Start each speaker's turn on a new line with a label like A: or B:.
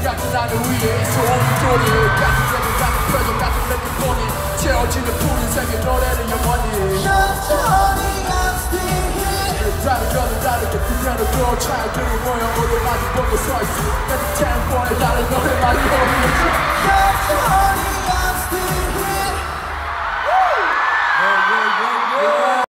A: 같은 하늘 위에 소원이 돌이 같은 세계 같은 표정 같은 느낌뿐이 채워지는 푸른 색의 노래를 영원히 다른 거는 다르게 그대로 잘 들이 모여 오늘 마주 보고 서있어 같은 템포에 다른 노래만이 어울리지